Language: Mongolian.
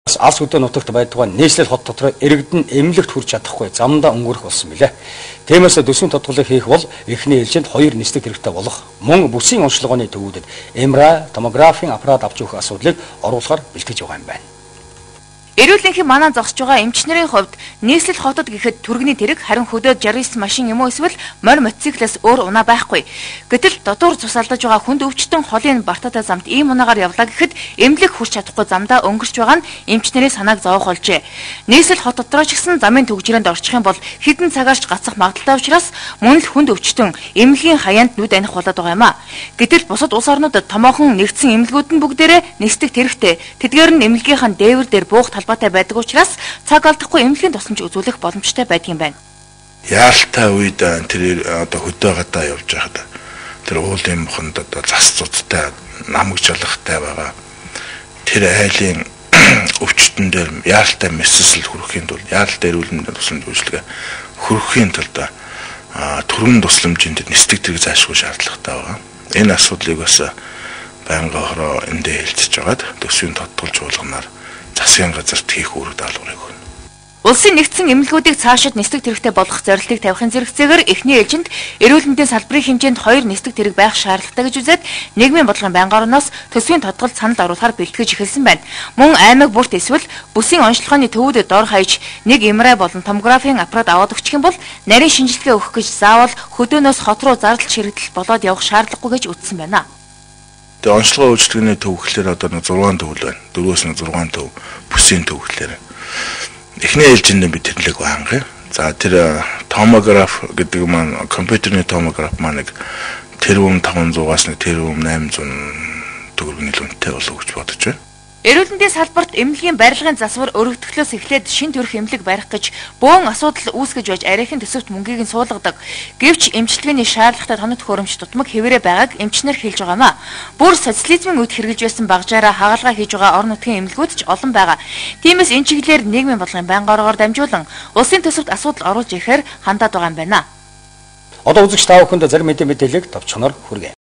Алс хөдөө нутагт байдгаа нийслэл хот дотор иргэдэн эмнэлэгт хүрч чадахгүй замдаа өнгөрөх болсон билээ. Тиймээс төсвийн тодголыг хийх бол эхний ээлжинд 2 нислэг хэрэгтэй болох мөн бүсийн онцлогооны төвүүдэд MRI, томографийн аппарат авч өгөх асуудлыг оруулахар бэлтгэж байгаа юм байна. Эрүүл энхийн манаа зогсож байгаа эмчнэрийн хувьд нийслэл хотод гэхэд түргэний тэрэг харин хөдөөд 69 машин юм уу эсвэл морь мотоциклээс өөр унаа байхгүй. Гэтэл додуур цус алдаж байгаа хүнд өвчтөн холын бартаатай замд ийм унаагаар явлаа гэхэд эмнэлэг хүрч чадахгүй замдаа өнгөрч байгаа нь эмчнэрийн санааг зовоох олжээ. Нийслэл хот дотроо ч гэсэн замын төгжрөөнд орчих юм бол хэдэн цагаарч гацах магадaltaй учраас мөн л хүнд өвчтөн эмнэлгийн хаяанд нүд аних болоод байгаа юм а. Гэтэл бусад улс орнуудад томоохон нэгдсэн эмнэлгүүд нь бүгдээрээ нисдэг тэрэгтэй. Тэдгээр нь эмнэлгийнхаа дээвэр дээр буух талбайтай байдаг учраас цаг алдахгүй эмнэлгийн тусламж үзүүлэх боломжтой байдаг юм байна. Яалтаа үед тэр одоо хөдөө гадаа явж байхад тэр уулын мохонд одоо зас цуцтай намг жолохтой байгаа. Тэр айлын өвчтөн дээр яалтаа мэсэл хүрэхийн тулд яалтаа эрүүлэн тусламж үйлчилгээ хүрэхийн тулд түргэн тусламжийн дээр нисдэг тэрэг заашгүй шаардлагатай байгаа. Энэ асуудлыг бас байнга хороо эндээ хэлцэж байгаад төсвийн тодтолж уулганаар засгийн газарт хийх үүрэг даалгаврыг өгнө. Улсын нэгдсэн эмнэлгүүдийг цаашид нислэг тэрэгтэй болгох зорилтыг тавихын зэрэгцээгээр эхний ээлжинд эрүүл мэндийн салбарын хэмжээнд 2 нислэг тэрэг байх шаардлагатай гэж үзээд нийгмийн бодлогын байнгын орноос төсвийн тодголд санал оруулахаар бэлтгэж эхэлсэн байна. Мөн аймаг бүрт эсвэл бүсийн онцлогооны төвүүдэд дор хаяж нэг MRI болон томографийн аппарат аваад өгчих юм бол нарийн шинжилгээ өгөх гэж заавал хөдөөнөөс хот руу зардал ширэгдэл болоод явах шаардлагагүй гэж үзсэн байна. Тэгээ онцлогоо үйлчлэгээний төв гэхлээр одоо 6 төв л байна. 4-өөс 6 төв бүсийн төв гэхлээр. Эхний ээлжинд бид тэрлэг хангая. За тэр томограф гэдэг маань компьютерний томограф маань нэг тэрбум 500-аас нэг тэрбум 800 төгрөгийн үнэтэй болов гэж бодож байна. Эрүүл мэндийн салбарт эмнэлгийн барилгын засвар өргөгдөхлөөс эхлээд шин төрх эмнэлэг барих гэж бөөн асуудал үүсгэж байж арайхийн төсөвт мөнгийг нь суулгадаг. Гэвч эмчилгээний шаардлагатай тоног төхөөрөмж тутмаг хэвээрээ байгааг эмчнэр хэлж байгаа юм а. Бүр социализмын үед хэрэгжилж байсан багжаараа хагалгаа хийж байгаа орон нутгийн эмнэлгүүд ч олон байгаа. Тиймээс энэ чиглэлээр нийгмийн бодлогын байнгын оргоор дамжуулан улсын төсөвт асуудал оруулж ирэхээр хандаад байгаа юм байна. Одоо үзэгч та бүхэнд зарим мэдээллийг товчхоноор хүргэе.